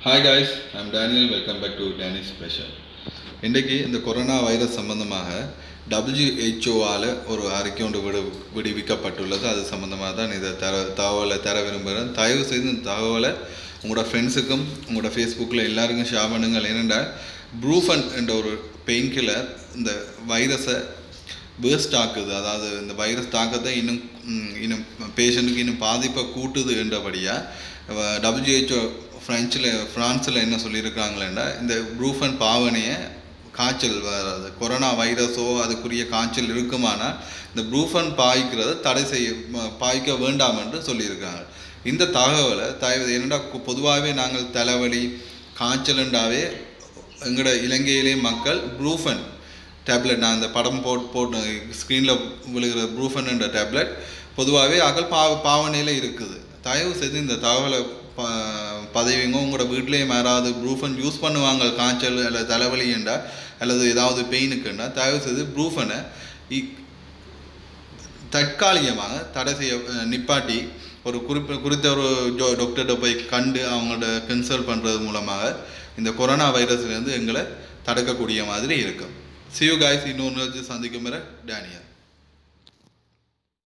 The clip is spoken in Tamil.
Hi guys, I'm Daniel. Welcome back to Daniel's Special. இன்றைக்கு இந்த கொரோனா வைரஸ் சம்பந்தமாக WHO ஆல் ஒரு அறிக்கை ஒன்று விடுவிக்கப்பட்டுள்ளது. அது சம்பந்தமாக தான் இதை தகவலை தர விரும்புகிறேன். தயவு செய்து இந்த தகவலை உங்களோட ஃப்ரெண்ட்ஸுக்கும் உங்களோட ஃபேஸ்புக்கில் எல்லாருக்கும் ஷேர் பண்ணுங்கள். ஏனென்றால் ப்ரூஃபன் என்ற ஒரு பெயின் கில்லர் இந்த வைரஸை பேர்ஸ்ட் ஆக்குது. அதாவது இந்த வைரஸ் தாக்கத்தை இன்னும் பேஷண்ட்டுக்கு இன்னும் பாதிப்பை கூட்டுது என்றபடியாக WHO ஃப்ரான்ஸில் என்ன சொல்லியிருக்காங்களேன்னா, இந்த ப்ரூஃபன் பாவனையை காய்ச்சல் வராது, கொரோனா வைரஸோ அதுக்குரிய காய்ச்சல் இருக்குமானால் இந்த ப்ரூஃபன் பாய்க்க வேண்டாம் என்று சொல்லியிருக்காங்க. இந்த தகவலை என்னடா பொதுவாகவே நாங்கள் தலைவலி காய்ச்சலுண்டாவே எங்களோட இலங்கையிலே மக்கள் ப்ரூஃபன் டேப்லெட், நான் அந்த படம் போட்டு ஸ்க்ரீனில் விழுகிற ப்ரூஃபன் என்ற டேப்லெட் பொதுவாகவே பாவனையில் இருக்குது. தயவு செய்து இந்த தகவலை பதவிங்க உங்களோட வீட்டிலேயும் யாராவது ப்ரூஃபன் யூஸ் பண்ணுவாங்க காய்ச்சல் அல்லது தலைவலி என்றால் அல்லது ஏதாவது பெயினுக்குன்னா தயவு செய்து ப்ரூஃபனை தற்காலிகமாக தடை செய்ய நிப்பாட்டி ஒரு குறித்த ஒரு டாக்டர்கிட்ட போய் கண்டு அவங்களோட கன்சல்ட் பண்ணுறது மூலமாக இந்த கொரோனா வைரஸ்லேருந்து எங்களை தடுக்கக்கூடிய மாதிரி இருக்கும். See you guys, இன்னொன்று சந்திக்கும் வரை டேனியல்.